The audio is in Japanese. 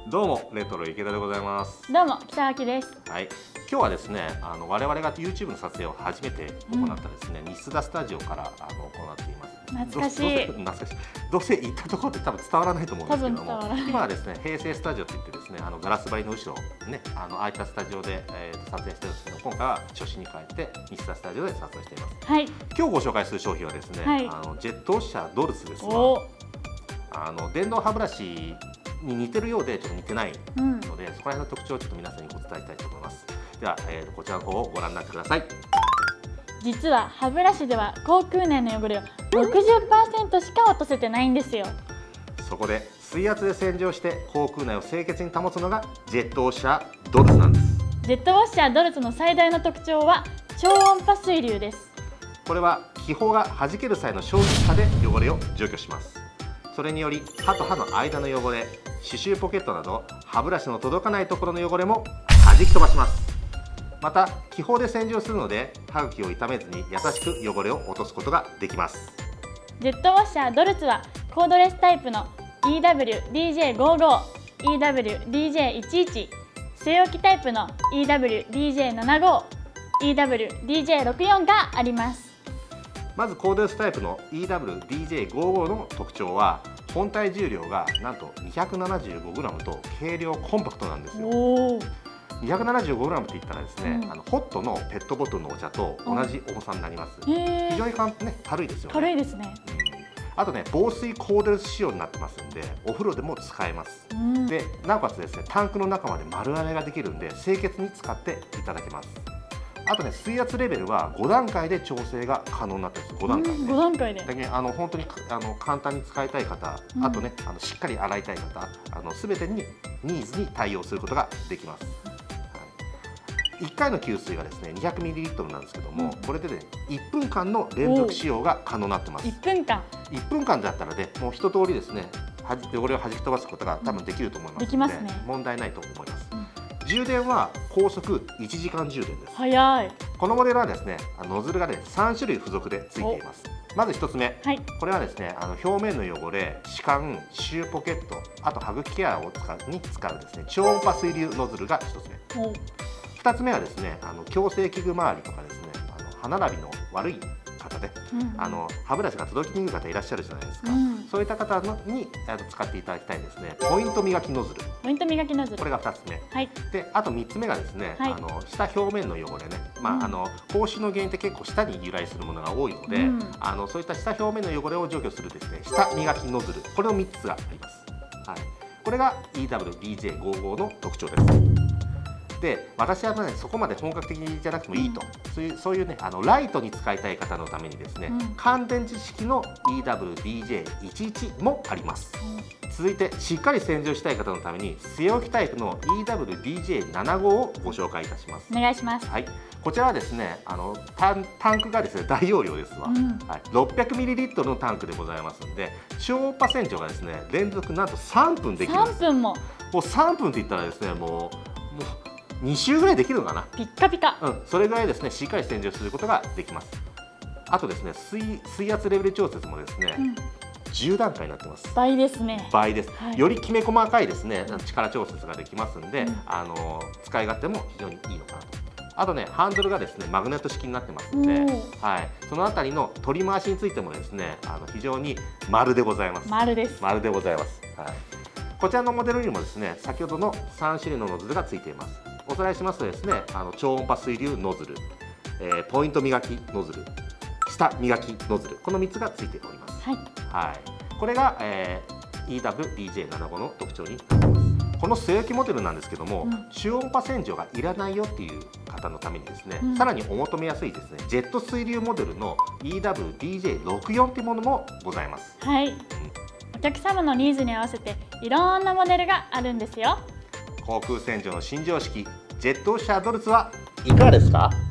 どうもレトロ池田でございます。 どうも北脇です。 はい、今日はですね、我々が YouTube の撮影を初めて行ったですね、ニスダスタジオから行っています。 懐かしい。 懐かしい。どうせ行ったところって多分伝わらないと思うんですけども、今はですね、平成スタジオって言ってですね、ガラス張りの後ろね、ああいったスタジオで、撮影してるんですけど、今回は初心に帰ってニスダスタジオで撮影しています。はい。今日ご紹介する商品はですね、ジェットウォッシャードルツですわ。電動歯ブラシに似てるようでちょっと似てないので、そこら辺の特徴をちょっと皆さんにお伝えしたいと思います。では、こちらの方をご覧になってください。 実は歯ブラシでは口腔内の汚れを 60% しか落とせてないんですよ。 そこで水圧で洗浄して口腔内を清潔に保つのがジェットウォッシャードルツなんです。 ジェットウォッシャードルツの最大の特徴は超音波水流です。 これは気泡が弾ける際の衝撃波で汚れを除去します。それにより歯と歯の間の汚れ、歯周ポケットなど歯ブラシの届かないところの汚れも弾き飛ばします。また気泡で洗浄するので歯茎を傷めずに優しく汚れを落とすことができます。 ジェットウォッシャードルツはコードレスタイプの EWDJ55、EWDJ11、据え置きタイプの EWDJ75、EWDJ64 があります。 まずコードレスタイプの EWDJ55 の特徴は本体重量がなんと 275g と軽量コンパクトなんですよ。275g って言ったらですね、ホットのペットボトルのお茶と同じ重さになります。非常に軽いですよね。 軽いですね。 あとね、防水コードレス仕様になってますんで、お風呂でも使えます。で、なおかつですね、タンクの中まで丸穴ができるんで清潔に使っていただけます。あとね、水圧レベルは5段階で調整が可能になってます。5段階で。 5段階で。 だけ本当に簡単に使いたい方、あとね、しっかり洗いたい方、すべてにニーズに対応することができます。1回の給水がですね 200ml なんですけども、これでね1分間の連続使用が可能になってます。 1分間。 1分間だったらね、もう一通りですね、汚れを弾き飛ばすことが多分できると思いますので、問題ないと思います。充電は高速1時間充電です。 早い。 このモデルはですね、ノズルがね3種類付属で付いています。まず1つ目、これはですね、表面の汚れ、歯間、歯周ポケット、あと歯茎ケアを使うですね、超音波水流ノズルが1つ目。2つ目はですね、矯正器具周りとかですね、歯並びの悪い方で、歯ブラシが届きにくい方いらっしゃるじゃないですか。そういった方に使っていただきたいですね、ポイント磨きノズル。 ポイント磨きノズル。 これが2つ目。で、あと3つ目がですね、舌表面の汚れね、口臭の原因って結構舌に由来するものが多いので、そういった舌表面の汚れを除去するですね、舌磨きノズル。これの3つがあります。これが EWDJ55 の特徴です。で、私はね、そこまで本格的じゃなくてもいいと、そういうね、ライトに使いたい方のためにですね、乾電池式の EWDJ11 もあります。続いてしっかり洗浄したい方のために据え置きタイプの EWDJ75 をご紹介いたします。 お願いします。 はい、こちらはですね、タンクがですね大容量ですわ。600ml のタンクでございますので、超音波洗浄がですね連続なんと3分できるんです。 3分も。 もう3分って言ったらですね、もう2周ぐらいできるのかな。 ピッカピカ。 それぐらいですね、しっかり洗浄することができます。あとですね、水圧レベル調節もですね、10段階になってます。 倍ですね。 倍です。よりきめ細かいですね、力調節ができますんで、使い勝手も非常にいいのかなと。あとね、ハンドルがですね、マグネット式になってますので、そのあたりの取り回しについてもですね、非常に丸でございます。 丸です。 丸でございます。こちらのモデルにもですね、先ほどの3種類のノズルがついています。おさらいしますとですね、超音波水流ノズル、ポイント磨きノズル、舌磨きノズル、この3つがついております。これが、EWDJ75 の特徴になっています。この据え置きモデルなんですけども、中音波洗浄がいらないよっていう方のためにですね、さらにお求めやすいですね、ジェット水流モデルの EWDJ64 っていうものもございます。 お客様のニーズに合わせていろんなモデルがあるんですよ。 口腔洗浄の新常識、ジェットウォッシャードルツはいかがですか？